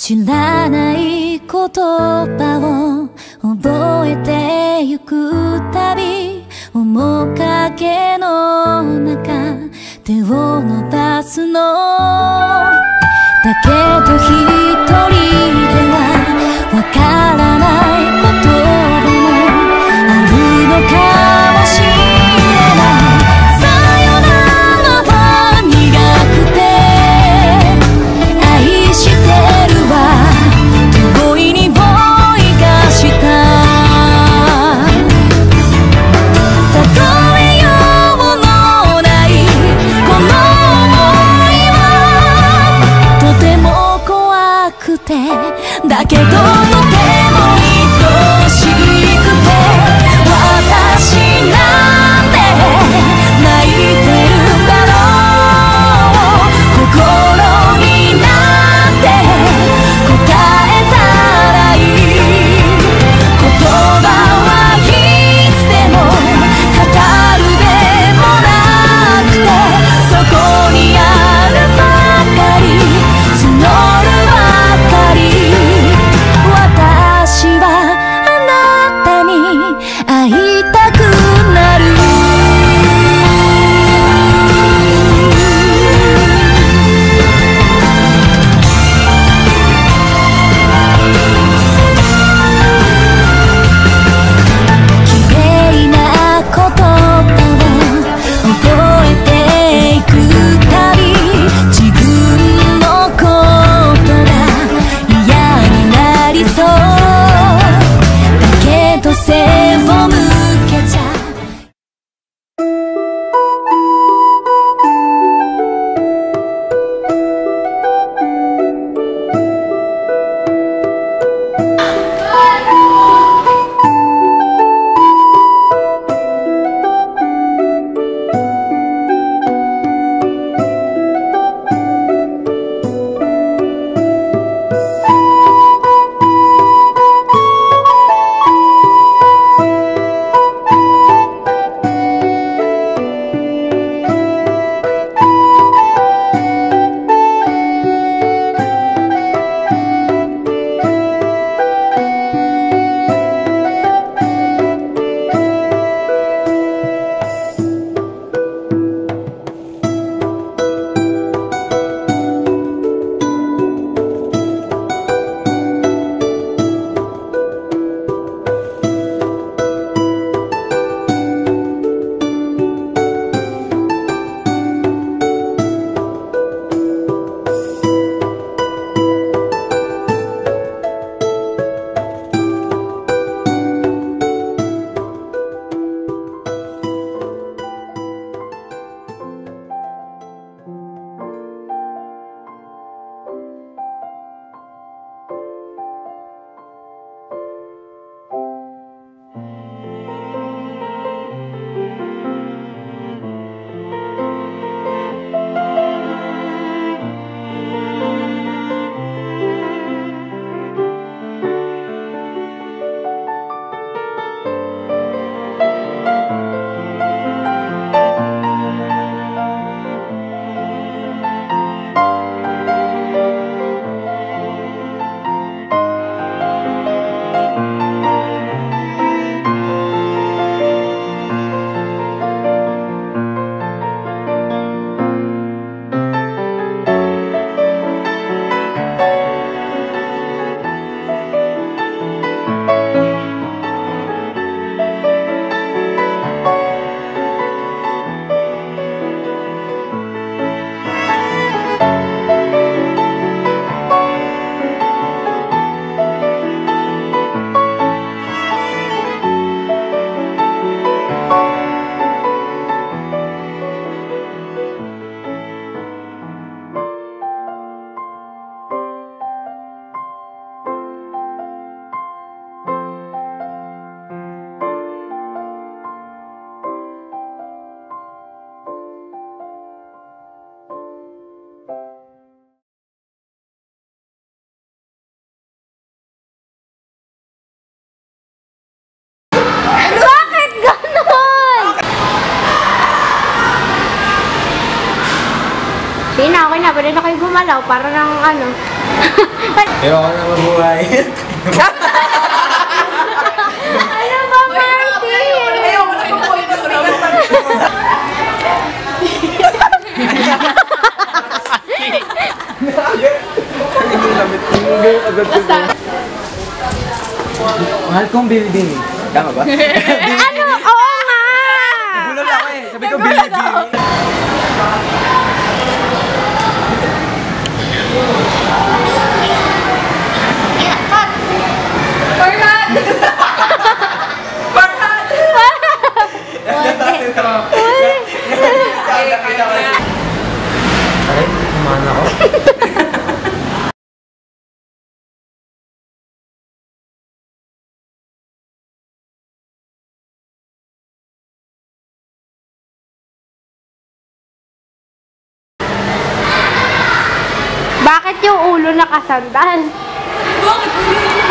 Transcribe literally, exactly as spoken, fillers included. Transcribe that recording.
知らない言葉を覚えてゆくたび、面影の中手を伸ばすの。だけど一人ではわからない言葉もあるのかもしれない。さよならは苦くて愛してるわ、遠いにぼいがしたたとえようのないこの想いはとても怖くて、だけどとても愛しくて、私なんて泣いてるだろう。心になんて答えたらいい。言葉はいつでも語るでもなくて、そこにあるばかり募るばかり。私はあなたに会いたくなる。綺麗な言葉を覚えていくたび、自分のことが嫌になりそう。だけど背を向けちゃ Sige na, okay na. Pwede na kayo gumalaw para ng ano. Ayoko na mabuhay. Ano ba, Marty? Ayoko na mabuhay na Mahal kong Bilibini. Tama ba? Ano? Oo nga! Gulo lang eh. Sabi ko Bilibini. Farhad! Farhad! Aray, kumahan ako. Bakit yung ulo nakasandal? Bakit?